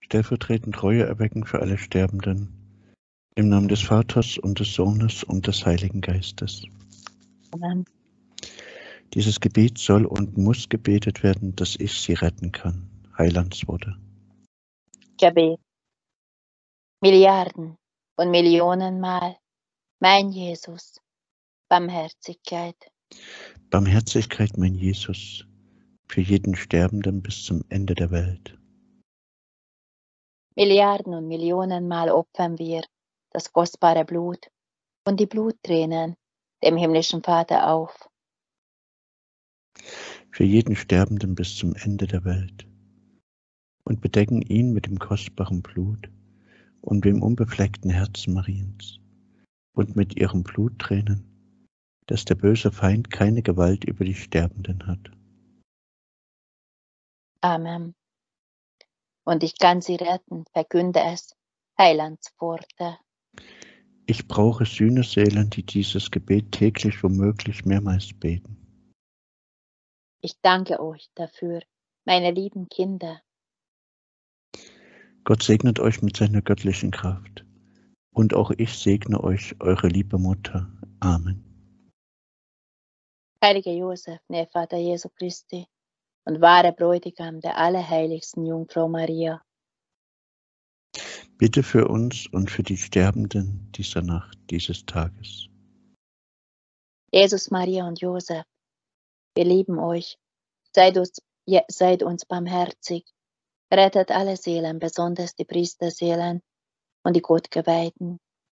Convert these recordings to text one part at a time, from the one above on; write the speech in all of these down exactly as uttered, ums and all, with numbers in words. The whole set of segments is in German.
stellvertretend Reue erwecken für alle Sterbenden. Im Namen des Vaters und des Sohnes und des Heiligen Geistes. Amen. Dieses Gebet soll und muss gebetet werden, dass ich sie retten kann. Heilandsworte. Gebet. Milliarden und Millionenmal, mein Jesus, Barmherzigkeit. Barmherzigkeit, mein Jesus, für jeden Sterbenden bis zum Ende der Welt. Milliarden und Millionenmal opfern wir das kostbare Blut und die Bluttränen dem himmlischen Vater auf. Für jeden Sterbenden bis zum Ende der Welt. Und bedecken ihn mit dem kostbaren Blut und dem unbefleckten Herzen Mariens und mit ihren Bluttränen, dass der böse Feind keine Gewalt über die Sterbenden hat. Amen. Und ich kann sie retten, verkünde es, Heilandsworte. Ich brauche Sühneseelen, die dieses Gebet täglich womöglich mehrmals beten. Ich danke euch dafür, meine lieben Kinder. Gott segnet euch mit seiner göttlichen Kraft. Und auch ich segne euch, eure liebe Mutter. Amen. Heiliger Josef, der Vater Jesu Christi und wahre Bräutigam der allerheiligsten Jungfrau Maria, Bitte für uns und für die Sterbenden dieser Nacht, dieses Tages. Jesus, Maria und Josef, wir lieben euch. Seid uns, ja, seid uns barmherzig. Rettet alle Seelen, besonders die Priesterseelen und die Gottgeweihten.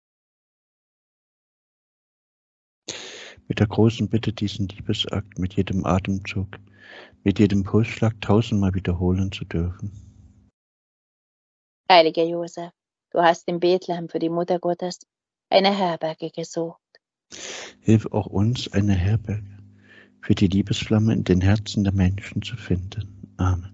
Mit der großen Bitte, diesen Liebesakt mit jedem Atemzug, mit jedem Pulsschlag tausendmal wiederholen zu dürfen. Heiliger Josef, du hast in Bethlehem für die Mutter Gottes eine Herberge gesucht. Hilf auch uns, eine Herberge für die Liebesflamme in den Herzen der Menschen zu finden. Amen.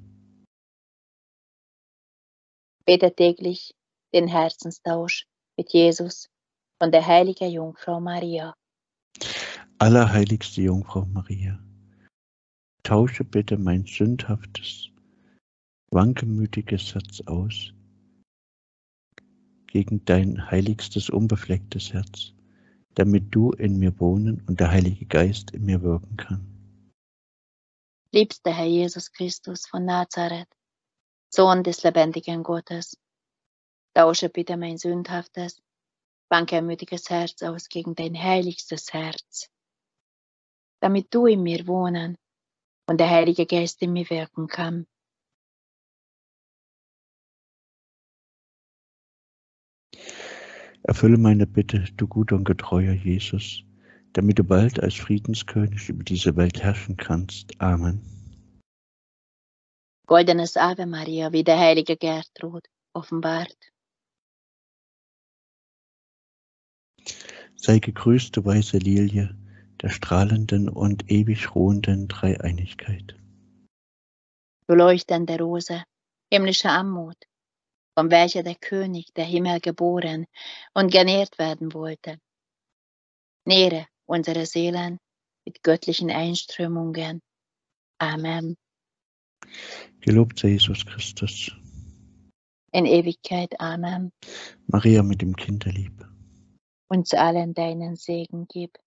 Bete täglich den Herzenstausch mit Jesus und der heiligen Jungfrau Maria. Allerheiligste Jungfrau Maria, tausche bitte mein sündhaftes, wankelmütiges Herz aus gegen dein heiligstes, unbeflecktes Herz, damit du in mir wohnen und der Heilige Geist in mir wirken kann. Liebster Herr Jesus Christus von Nazareth, Sohn des lebendigen Gottes, tausche bitte mein sündhaftes, wankelmütiges Herz aus gegen dein heiligstes Herz, damit du in mir wohnen und der Heilige Geist in mir wirken kann. Erfülle meine Bitte, du guter und getreuer Jesus, damit du bald als Friedenskönig über diese Welt herrschen kannst. Amen. Goldenes Ave Maria, wie der heilige Gertrud offenbart. Sei gegrüßt, du weiße Lilie der strahlenden und ewig ruhenden Dreieinigkeit. Du leuchtende Rose, himmlische Anmut, von welcher der König der Himmel geboren und genährt werden wollte. Nähre unsere Seelen mit göttlichen Einströmungen. Amen. Gelobt sei Jesus Christus. In Ewigkeit. Amen. Maria mit dem Kinderlieb. Uns allen deinen Segen gib.